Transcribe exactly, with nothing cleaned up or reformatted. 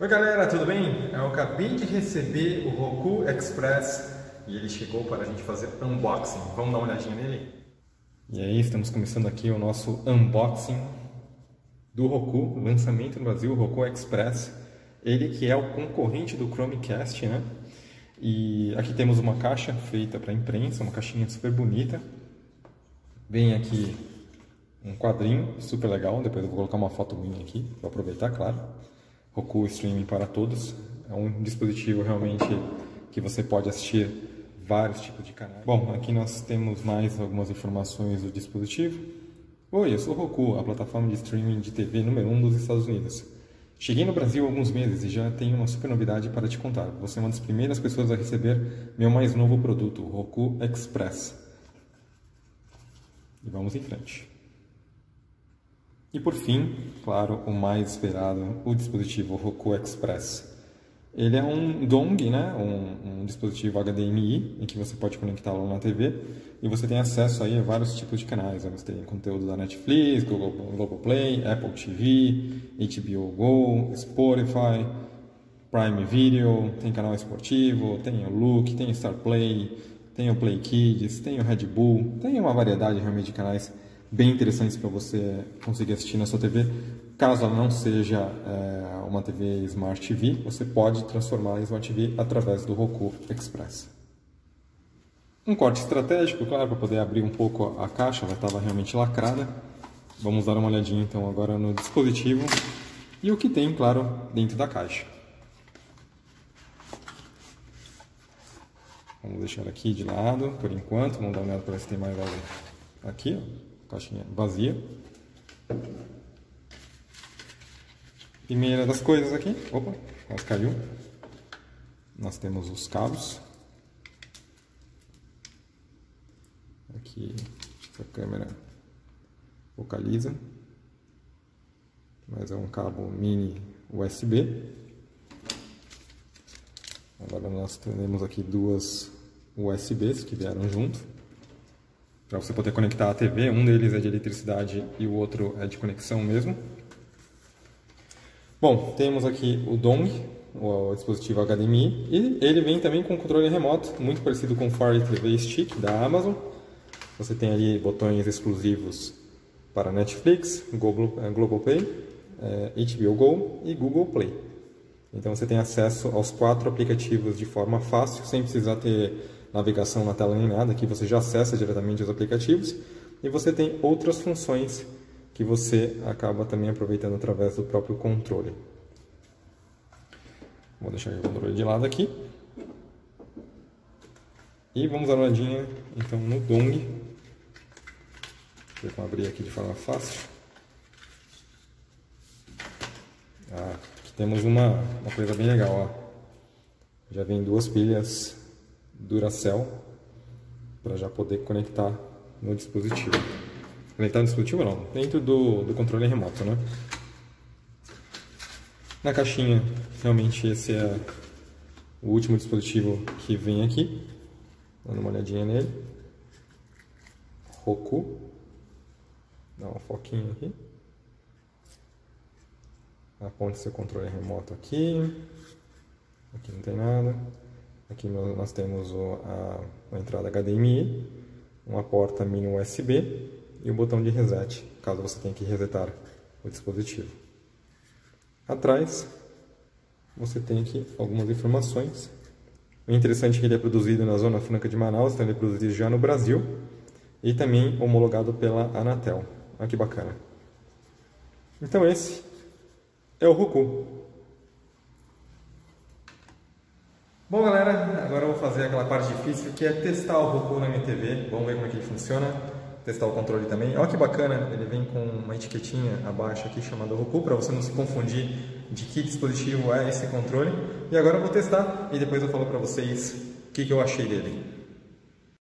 Oi galera, tudo bem? Eu acabei de receber o Roku Express e ele chegou para a gente fazer unboxing. Vamos dar uma olhadinha nele? E aí, estamos começando aqui o nosso unboxing do Roku, lançamento no Brasil, o Roku Express. Ele que é o concorrente do Chromecast, né? E aqui temos uma caixa feita para imprensa, uma caixinha super bonita. Vem aqui um quadrinho super legal, depois eu vou colocar uma foto minha aqui, para aproveitar, claro. Roku Streaming para todos, é um dispositivo realmente que você pode assistir vários tipos de canais. Bom, aqui nós temos mais algumas informações do dispositivo. Oi, eu sou o Roku, a plataforma de streaming de T V número um dos Estados Unidos. Cheguei no Brasil há alguns meses e já tenho uma super novidade para te contar. Você é uma das primeiras pessoas a receber meu mais novo produto, o Roku Express. E vamos em frente. E por fim, claro, o mais esperado, o dispositivo Roku Express. Ele é um dong, né? um, um dispositivo H D M I, em que você pode conectá-lo na T V e você tem acesso aí a vários tipos de canais. Você tem conteúdo da Netflix, Google, Google Play, Apple T V, H B O Go, Spotify, Prime Video, tem canal esportivo, tem o Look, tem o Star Play, tem o Play Kids, tem o Red Bull, tem uma variedade realmente de canais bem interessantes para você conseguir assistir na sua T V. Caso ela não seja é, uma T V Smart T V, você pode transformá-la em Smart T V através do Roku Express. Um corte estratégico, claro, para poder abrir um pouco a caixa, ela estava realmente lacrada. Vamos dar uma olhadinha então agora no dispositivo e o que tem, claro, dentro da caixa. Vamos deixar aqui de lado por enquanto, vamos dar uma olhada para ver se tem mais algo aqui, ó. Caixinha vazia. Primeira das coisas aqui, opa, quase caiu. Nós temos os cabos. Aqui, essa câmera focaliza. Mas é um cabo mini U S B. Agora nós temos aqui duas U S Bs que vieram junto, para você poder conectar a T V. Um deles é de eletricidade e o outro é de conexão mesmo. Bom, temos aqui o dong, o dispositivo H D M I, e ele vem também com controle remoto, muito parecido com o Fire T V Stick da Amazon. Você tem ali botões exclusivos para Netflix, Google Play, H B O Go e Google Play. Então você tem acesso aos quatro aplicativos de forma fácil, sem precisar ter navegação na tela nem nada. Aqui você já acessa diretamente os aplicativos e você tem outras funções que você acaba também aproveitando através do próprio controle. Vou deixar o controle de lado aqui e vamos dar uma olhadinha então no dong. Vou abrir aqui de forma fácil. Ah, aqui temos uma, uma coisa bem legal, ó. Já vem duas pilhas Duracell para já poder conectar no dispositivo. Conectar no dispositivo não, dentro do, do controle remoto, né? Na caixinha, realmente esse é o último dispositivo que vem aqui. Dando uma olhadinha nele. Roku. Dá um foquinho aqui. Aponte seu controle remoto aqui. Aqui não tem nada. Aqui nós temos a, a entrada H D M I, uma porta mini U S B e o botão de reset, caso você tenha que resetar o dispositivo. Atrás, você tem aqui algumas informações. O interessante é que ele é produzido na Zona Franca de Manaus, então ele é produzido já no Brasil e também homologado pela Anatel. Olha que bacana. Então esse é o Roku. Bom galera, agora eu vou fazer aquela parte difícil, que é testar o Roku na minha T V. Vamos ver como é que ele funciona, testar o controle também. Olha que bacana, ele vem com uma etiquetinha abaixo aqui chamada Roku, para você não se confundir de que dispositivo é esse controle. E agora eu vou testar e depois eu falo para vocês o que, que eu achei dele.